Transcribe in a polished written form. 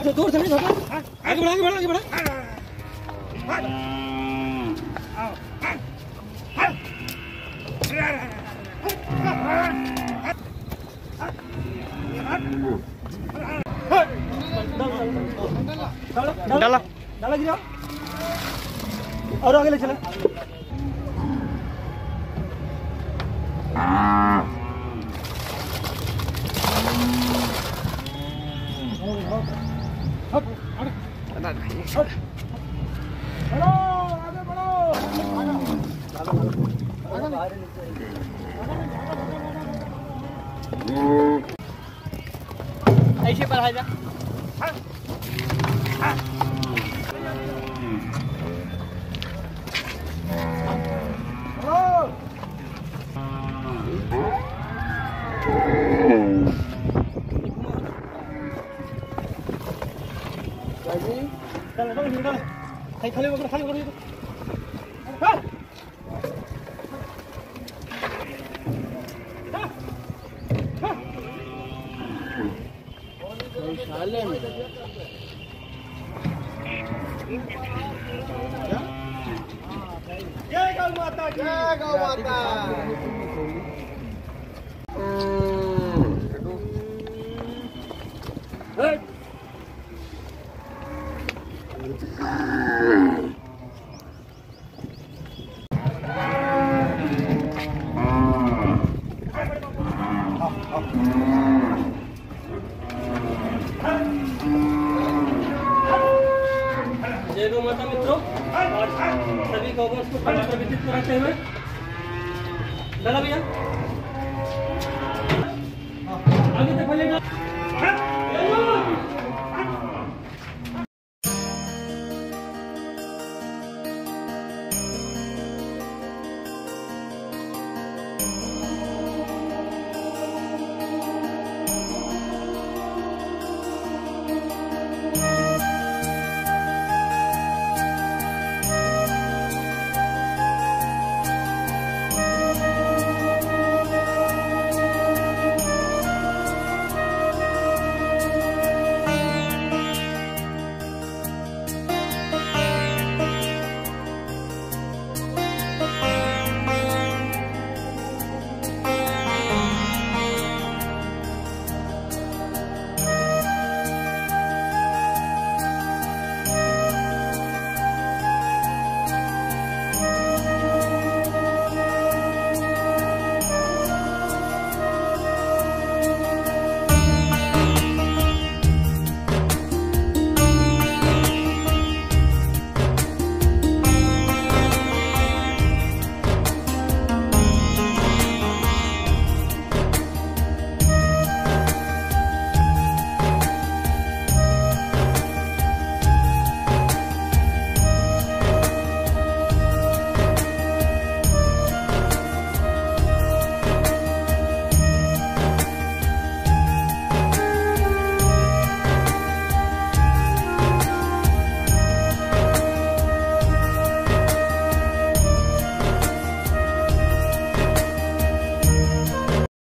दूर से नहीं भागा, आगे बढ़ा, आगे बढ़ा, आगे बढ़ा। डाला डाला गिरा और आगे ले चला। ऐसे पर आ जा। खाली वगैरह खाली वगैरह जय गौ माता, जय गौ माता। जय गौ माता मित्रों, और सभी गौवंश को विदित कराते हुए डाला भैया।